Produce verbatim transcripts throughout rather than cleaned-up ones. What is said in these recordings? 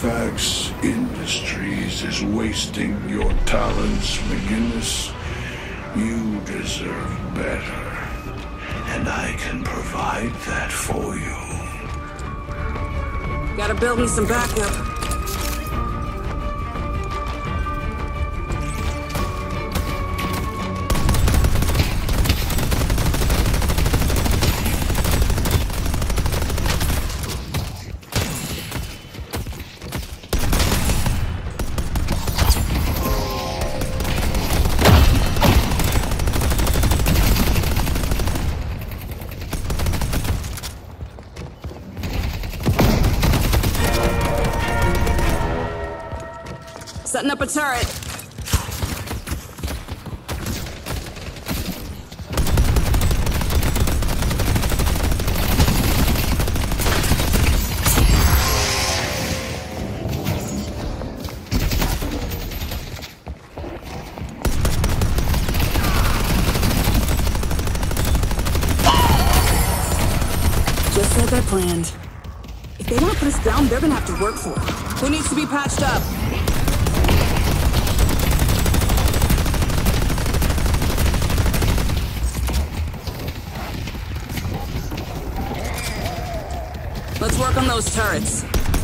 Halifax Industries is wasting your talents, McGinnis. You deserve better, and I can provide that for you. Gotta build me some backup. Setting up a turret. Just like I planned. If they want to put us down, they're gonna have to work for it. Who needs to be patched up? Let's work on those turrets.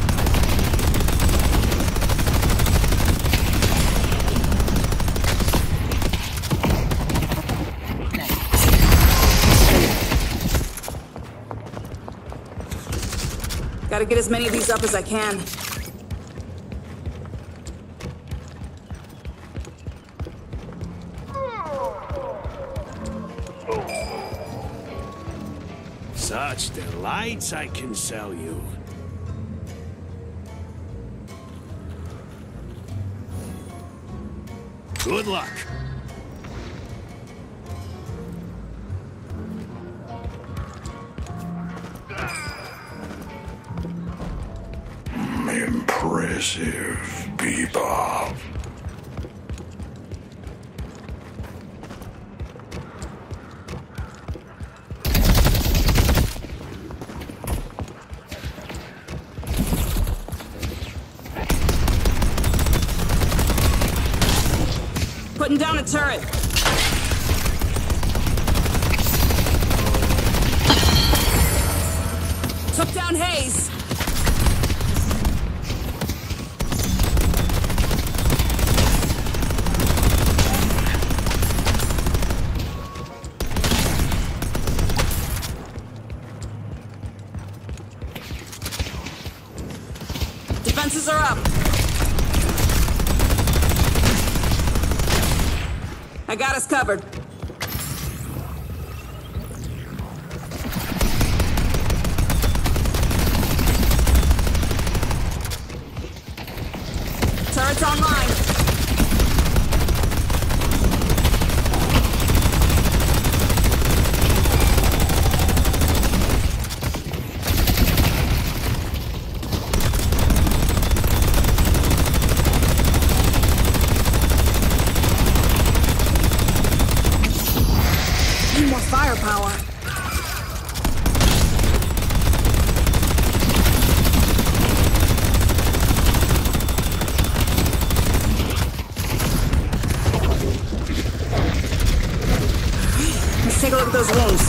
Gotta get as many of these up as I can. Such delights I can sell you. Good luck. Impressive, Bebop. Putting down a turret. Took down Hayes. Defenses are up. I got us covered. Turret's online. More firepower. Let's take a look at those wounds.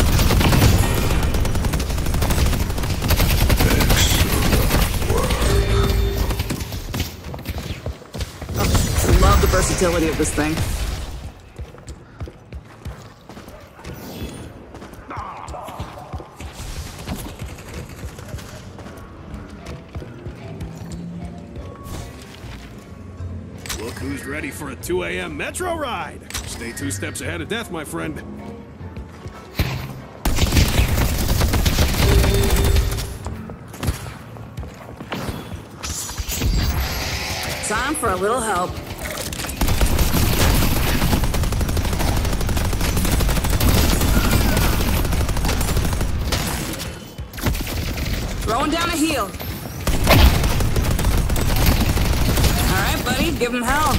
Oh, I love the versatility of this thing. Look who's ready for a two A M metro ride. Stay two steps ahead of death, my friend. Time for a little help. Throwing down a heel. All right, buddy, give him hell.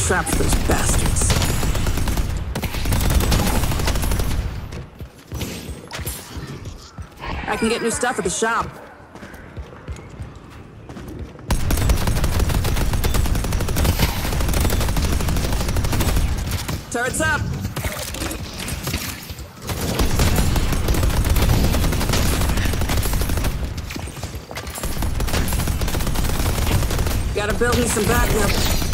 trap for those bastards. I can get new stuff at the shop. Turrets up! Gotta build me some backup.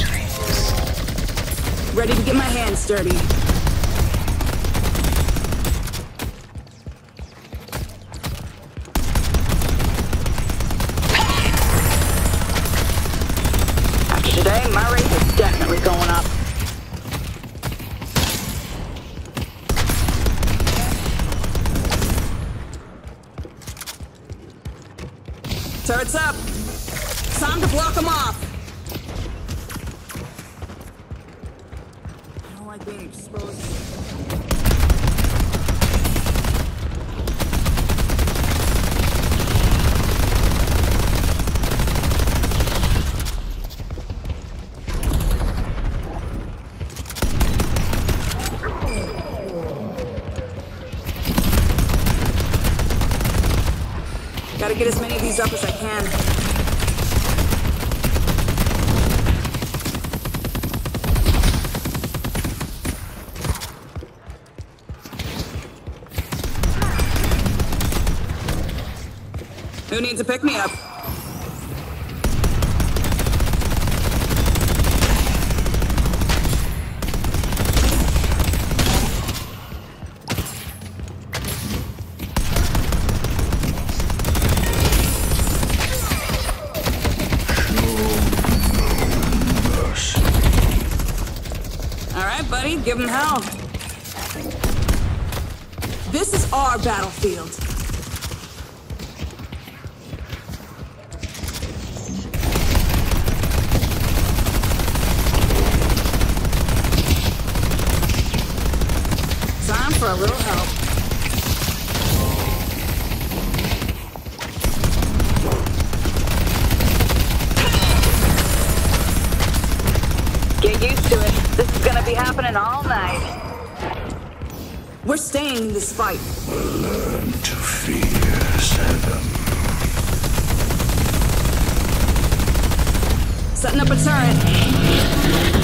Ready to get my hands dirty. After today, my rate is definitely going up. Turrets up! Time to block them off! I don't like being exposed. Gotta get as many of these up as I can. Who needs a pick-me-up? All right, buddy, give him hell. This is our battlefield. Time for a little help. Get used to it. This is gonna be happening all night. We're staying in this fight. Learn to fear Seven. Setting up a turret.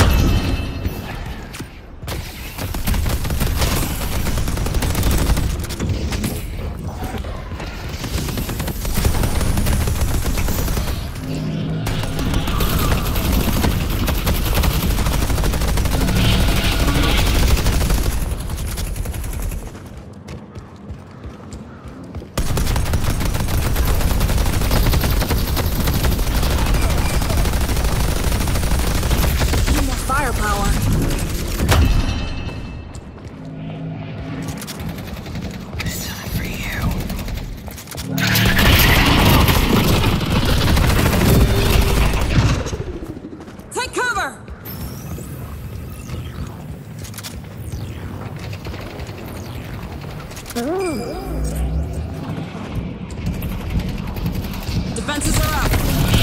Firepower. It's time for you. Take cover! Defenses are up.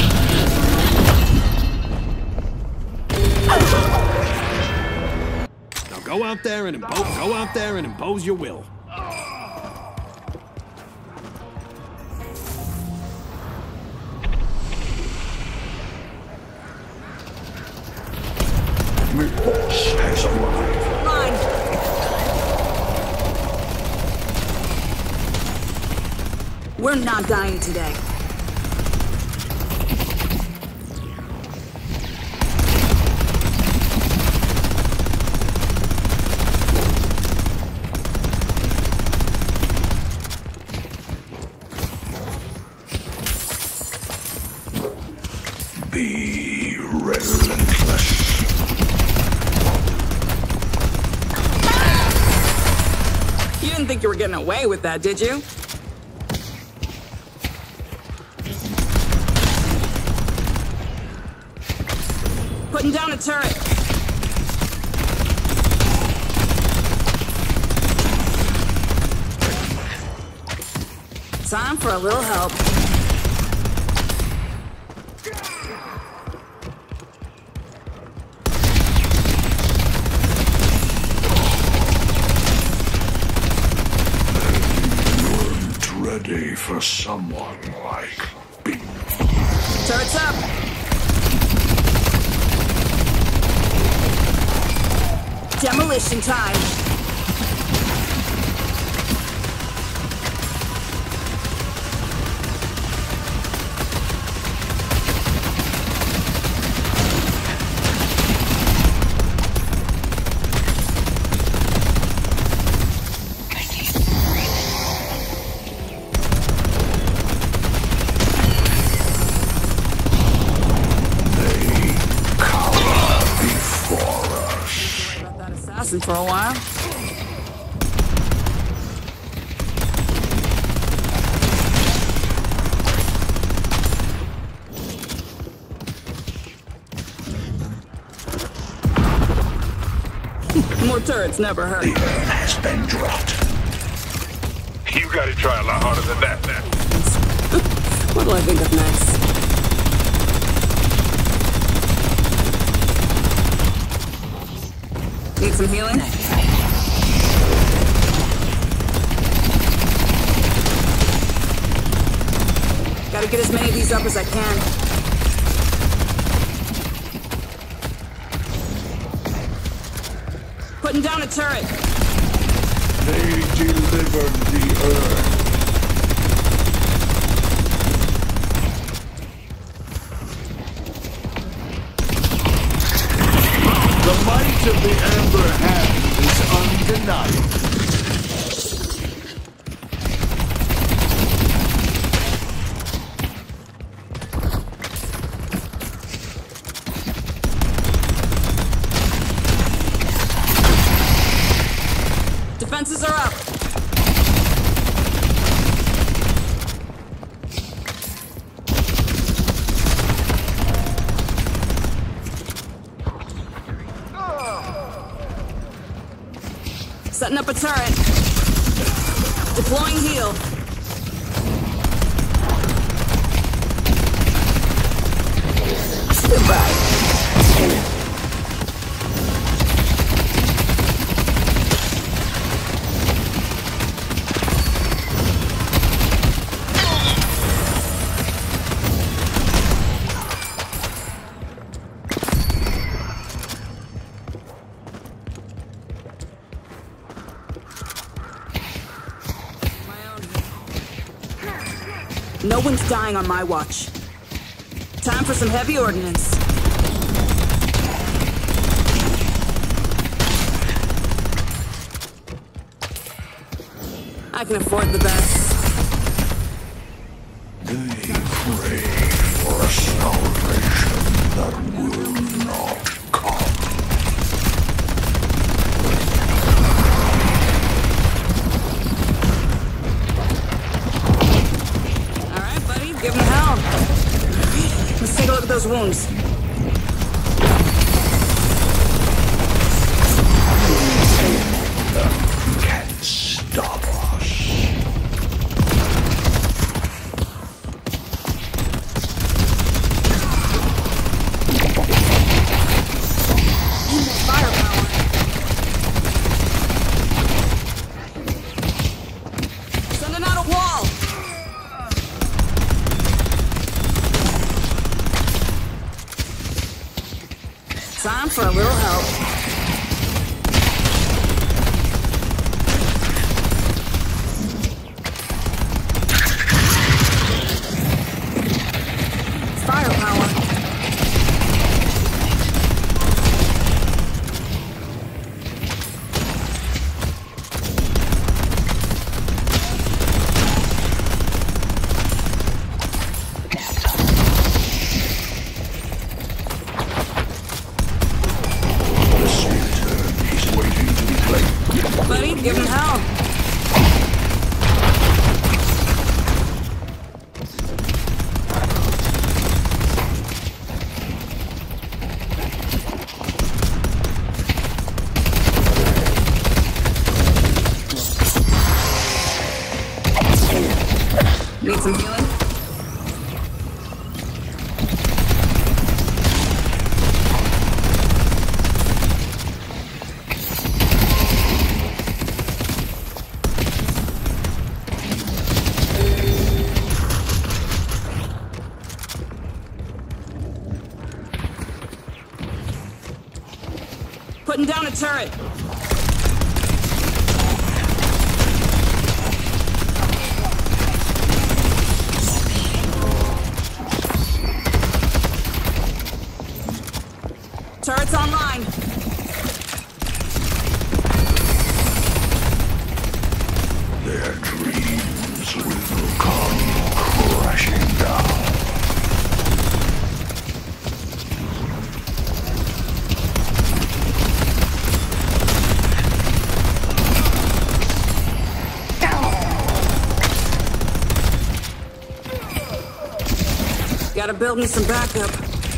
Go out there and impose. Go out there and impose your will. My boss has arrived. Mine. We're not dying today. Be relentless. You didn't think you were getting away with that, did you? Putting down a turret. Time for a little help. ready for someone like me. Turret's up. Demolition time. For a while. More turrets never hurt. The Earth has been dropped. You gotta try a lot harder than that, man. What do I think of next? Need some healing? Gotta get as many of these up as I can. Putting down a turret. They delivered the Earth. The might of the Amber Hand is undeniable. Defenses are up. Setting up a turret. Deploying heal. Goodbye. No one's dying on my watch. Time for some heavy ordnance. I can afford the best. They pray for a salvation that will not come. Give him hell. Let's take a look at those wounds. Nothing can stop us. Firepower. Sending out a wall. Time for a little help. Firepower. Buddy, give him hell. Need some healing? putting down a turret. Turret's online. Their dreams will come crashing down. Gotta build me some backup.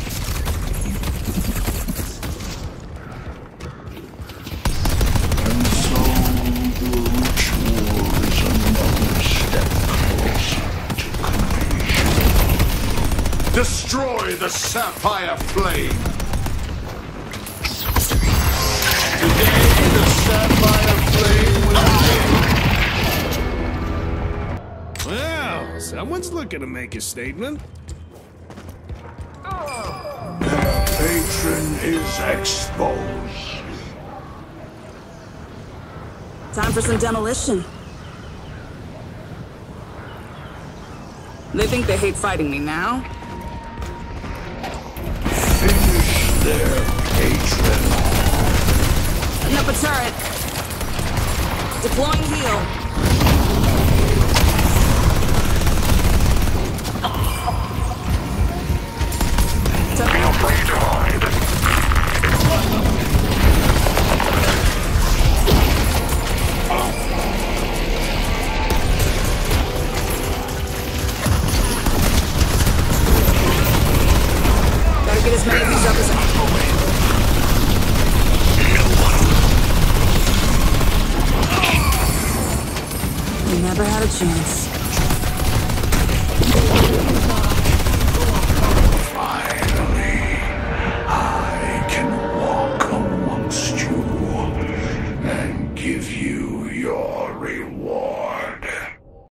And so the ritual is another step closer to completion. Destroy the sapphire flame! Today, the sapphire flame will Well, someone's looking to make a statement. Their patron is exposed. Time for some demolition. They think they hate fighting me now? Finish their patron. Putting up a turret. Deploying heal. Feel free to hide. Gotta get as many of these up as I can. We never had a chance.